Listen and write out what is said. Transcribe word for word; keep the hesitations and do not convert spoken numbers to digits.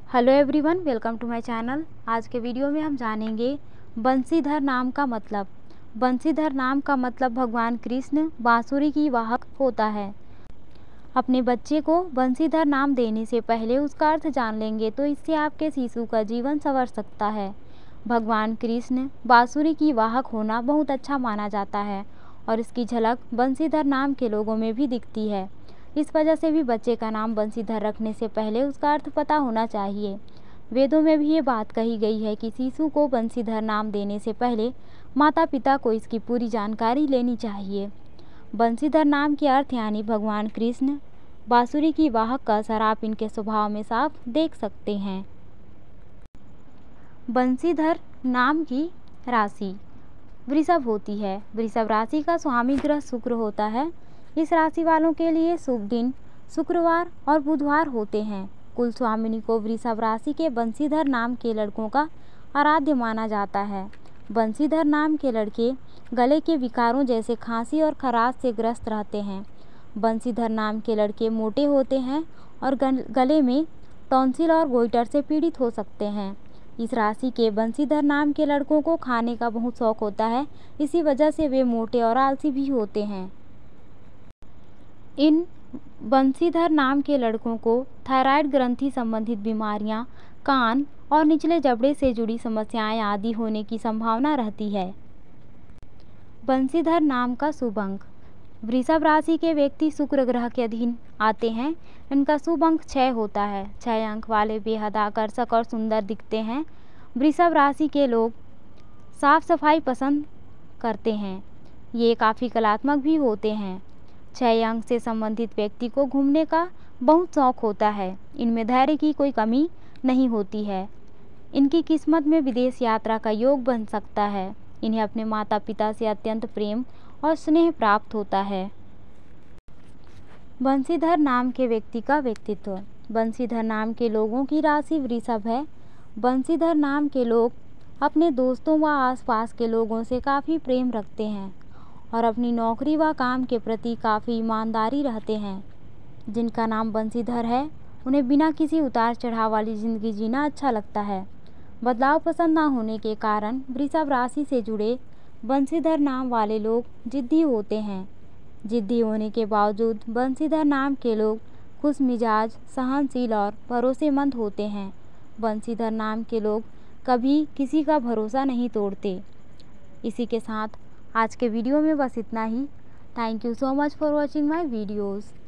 Hello everyone, welcome to my channel. आज के video में हम जानेंगे बंसीधर नाम का मतलब। बंसीधर नाम का मतलब भगवान कृष्ण बांसुरी की वाहक होता है। अपने बच्चे को बंसीधर नाम देने से पहले उसका अर्थ जान लेंगे तो इससे आपके शिशु का जीवन संवर सकता है। भगवान कृष्ण बांसुरी की वाहक होना बहुत अच्छा माना जाता है और इसकी झलक बंसीधर नाम के लोगों में भी दिखती है। इस वजह से भी बच्चे का नाम बंसीधर रखने से पहले उसका अर्थ पता होना चाहिए। वेदों में भी ये बात कही गई है कि शिशु को बंसीधर नाम देने से पहले माता पिता को इसकी पूरी जानकारी लेनी चाहिए। बंसीधर नाम के अर्थ यानी भगवान कृष्ण बांसुरी की वाहक का असर आप इनके स्वभाव में साफ देख सकते हैं। बंसीधर नाम की राशि वृषभ होती है। वृषभ राशि का स्वामी ग्रह शुक्र होता है। इस राशि वालों के लिए शुभ दिन शुक्रवार और बुधवार होते हैं। कुल स्वामिनी को वृषभ राशि के बंसीधर नाम के लड़कों का आराध्य माना जाता है। बंसीधर नाम के लड़के गले के विकारों जैसे खांसी और खराश से ग्रस्त रहते हैं। बंसीधर नाम के लड़के मोटे होते हैं और गले में टॉन्सिल और गोइटर से पीड़ित हो सकते हैं। इस राशि के बंसीधर नाम के लड़कों को खाने का बहुत शौक होता है, इसी वजह से वे मोटे और आलसी भी होते हैं। इन बंसीधर नाम के लड़कों को थायराइड ग्रंथि संबंधित बीमारियां, कान और निचले जबड़े से जुड़ी समस्याएं आदि होने की संभावना रहती है। बंसीधर नाम का शुभ अंक। वृषभ राशि के व्यक्ति शुक्र ग्रह के अधीन आते हैं। इनका शुभ अंक छः होता है। छः अंक वाले बेहद आकर्षक और सुंदर दिखते हैं। वृषभ राशि के लोग साफ सफाई पसंद करते हैं। ये काफ़ी कलात्मक भी होते हैं। छः अंक से संबंधित व्यक्ति को घूमने का बहुत शौक होता है। इनमें धैर्य की कोई कमी नहीं होती है। इनकी किस्मत में विदेश यात्रा का योग बन सकता है। इन्हें अपने माता पिता से अत्यंत प्रेम और स्नेह प्राप्त होता है। बंसीधर नाम के व्यक्ति का व्यक्तित्व। बंसीधर नाम के लोगों की राशि वृषभ है। बंसीधर नाम के लोग अपने दोस्तों व आसपास के लोगों से काफ़ी प्रेम रखते हैं और अपनी नौकरी व काम के प्रति काफ़ी ईमानदारी रहते हैं। जिनका नाम बंसीधर है उन्हें बिना किसी उतार चढ़ाव वाली ज़िंदगी जीना अच्छा लगता है। बदलाव पसंद न होने के कारण वृषभ राशि से जुड़े बंसीधर नाम वाले लोग जिद्दी होते हैं। जिद्दी होने के बावजूद बंसीधर नाम के लोग खुश मिजाज, सहनशील और भरोसेमंद होते हैं। बंसीधर नाम के लोग कभी किसी का भरोसा नहीं तोड़ते। इसी के साथ आज के वीडियो में बस इतना ही। Thank you so much for watching my videos.